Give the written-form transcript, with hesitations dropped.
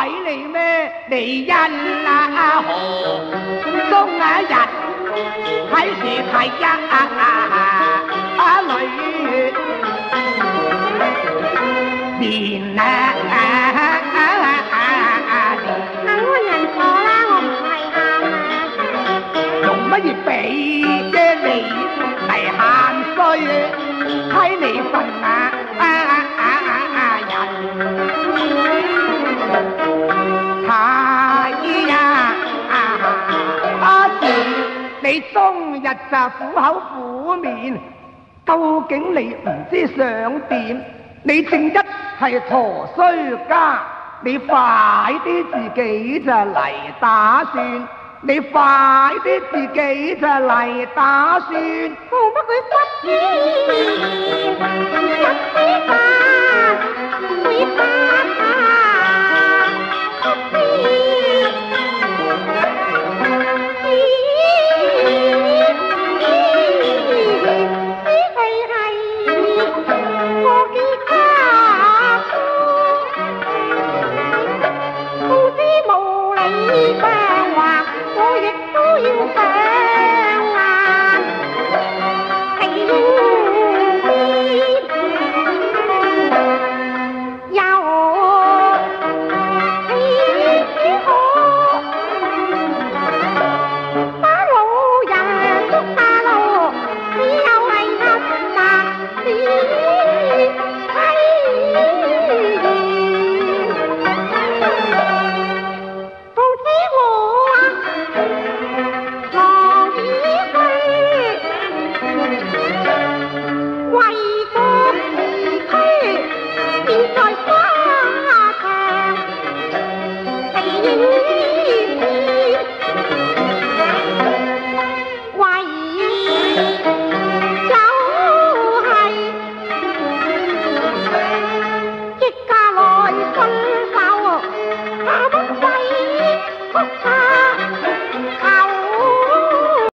你咩？你因何中日睇時睇女年係我人錯啦，我唔係喊啊！ 用乜嘢俾嘅你嚟喊衰？睇你份人太呀！你終日就苦口苦面，究竟你唔知想點？你正一係陀衰家，你快啲自己就嚟打算，你快啲自己就嚟打算， 做乜佢不知？